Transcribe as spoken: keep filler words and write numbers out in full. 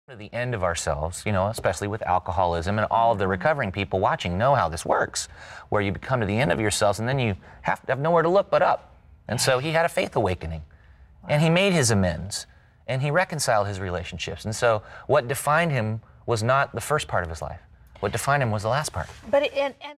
To the end of ourselves, you know, especially with alcoholism, and all of the recovering people watching know how this works, where you come to the end of yourselves and then you have to have nowhere to look but up. And so he had a faith awakening, and he made his amends, and he reconciled his relationships. And so what defined him was not the first part of his life. What defined him was the last part. But it, and, and